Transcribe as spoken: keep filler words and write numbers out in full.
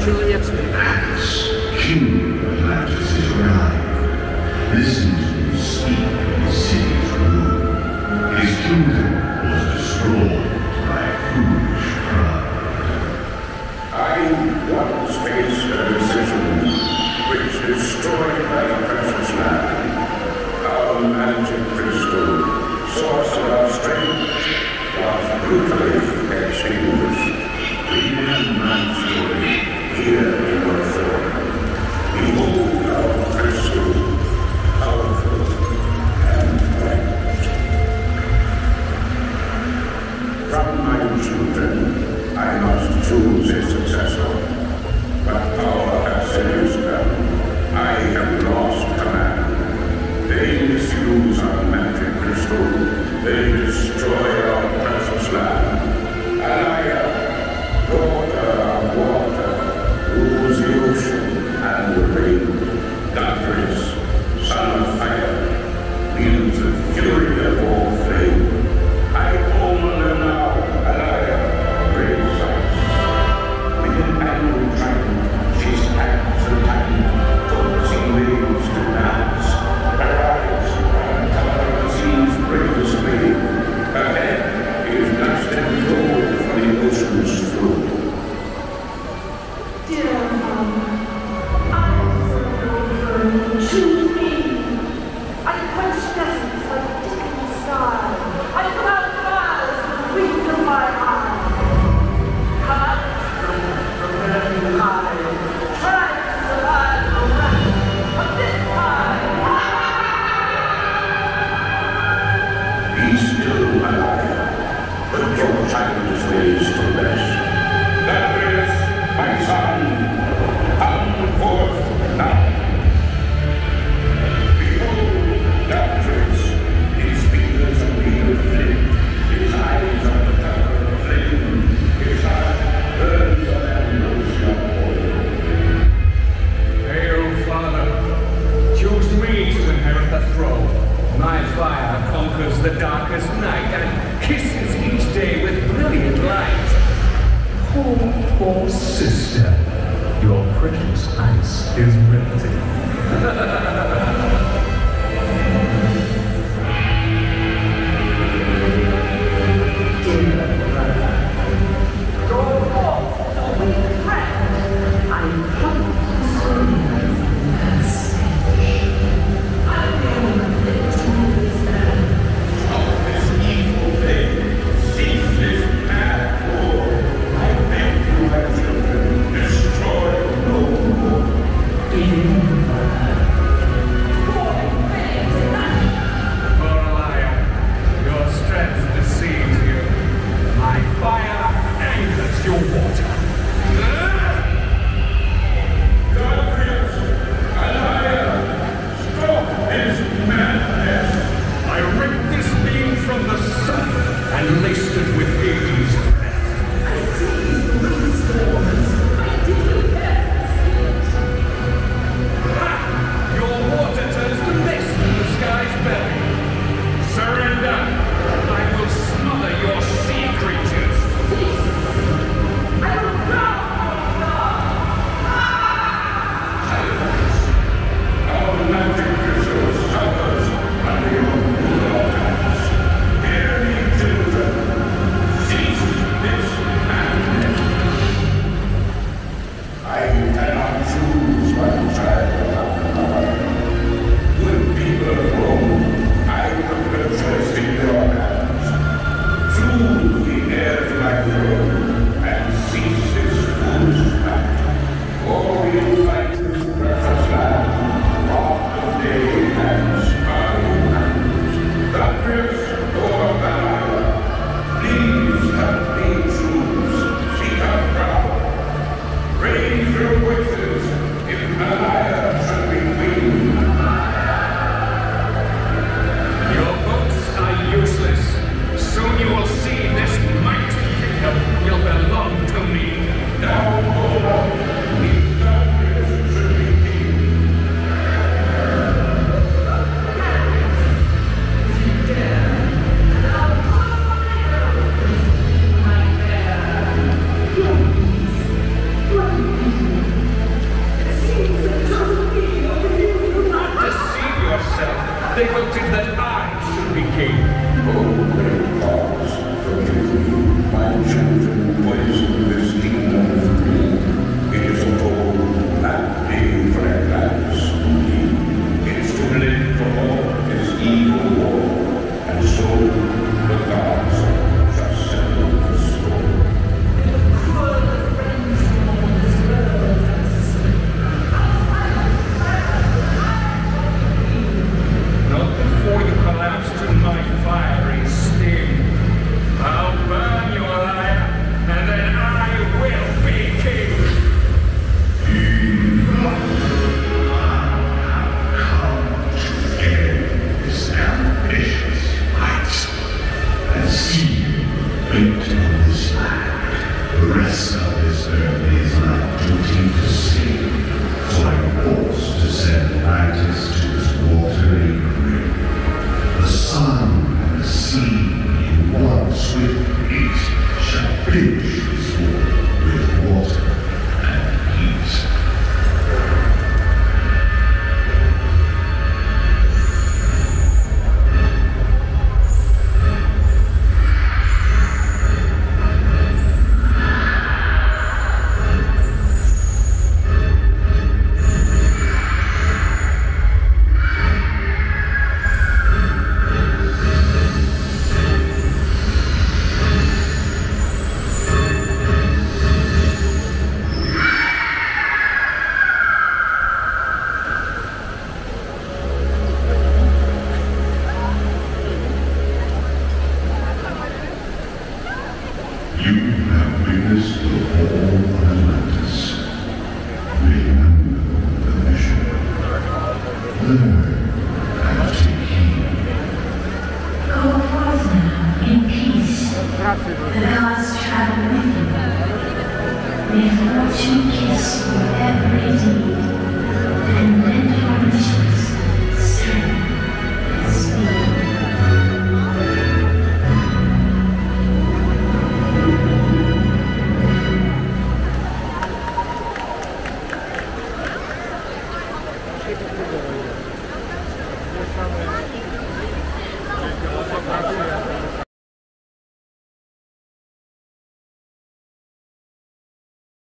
человек с ним. King of Atlantis is arrived. Listen to him speak of the city's rule. His kingdom was destroyed by foolish pride. I once faced a decision which destroyed my precious land. Our magic crystal, source of our strength, was brutally extinguished. Read my story here in your form. Behold our crystal, powerful and bright. From my children, I must choose a successor. But power has seduced them. I have lost command. They misuse our magic crystal. They destroy our precious land. And I am daughter of water, rules the ocean and the rain. Darkness, son of fire, wields the fury of all flame. I own them now, and I am great sights. With an annual trident, she stands and tightened, coaxing waves to dance. Her eyes are color the sea's bravest wave. Her head is dust and gold from the ocean's flow. Dear Father, I serve you. Choose me. I quench deserts like dipping sky. I put out fires with the wings of my eye. Come out from where you hide. Try to survive the wrath of this time. Be still, my life. Put your childish ways to rest. Darkness, my son, come forth now. Behold, Darkness, his fingers are made of flint, his eyes are the color of flame, his heart burns an ambrosial oil. Hail, Father, choose me to inherit the throne. My fire conquers the darkest night and kisses each day with brilliant light. Poor, poor sister, your precious ice is melting.